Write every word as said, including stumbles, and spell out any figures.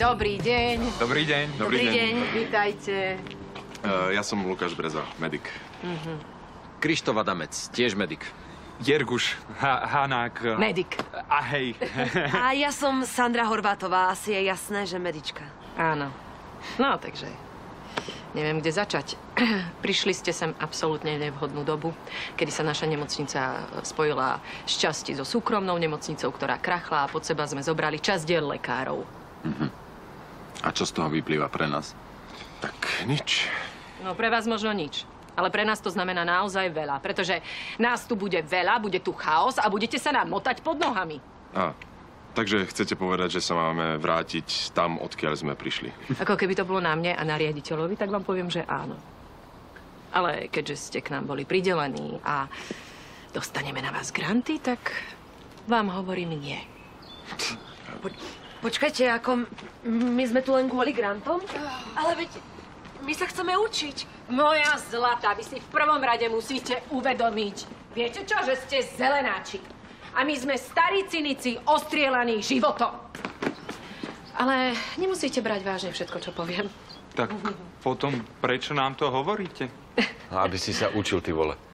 Dobrý deň. Dobrý deň. Dobrý, Dobrý deň. deň. Vítajte. Uh, ja som Lukáš Breza, medic. Mhm. Krištof Adamec, tiež medic. Jerguš ha Hanák. Medic. A hej. A ja som Sandra Horvátová, asi je jasné, že medička. Áno. No, takže neviem, kde začať. Prišli ste sem absolútne nevhodnú dobu, kedy sa naša nemocnica spojila šťastie so súkromnou nemocnicou, ktorá krachla a pod seba sme zobrali časť diel lekárov. Uh-huh. A čo z toho vyplýva pre nás? Tak nič. No, pre vás možno nič. Ale pre nás to znamená naozaj veľa, pretože nás tu bude veľa, bude tu chaos a budete sa nám motať pod nohami. A, takže chcete povedať, že sa máme vrátiť tam, odkiaľ sme prišli. Ako keby to bolo na mne a na riaditeľovi, tak vám poviem, že áno. Ale keďže ste k nám boli pridelení a dostaneme na vás granty, tak vám hovorím nie. Po, počkajte, ako my sme tu len kvôli grantom? Ale veď my sa chceme učiť. Moja zlata, vy si v prvom rade musíte uvedomiť. Viete čo, že ste zelenáči. A my sme starí cynici ostrielaní životom. Ale nemusíte brať vážne všetko, čo poviem. Tak potom prečo nám to hovoríte? Aby si sa učil, ty vole.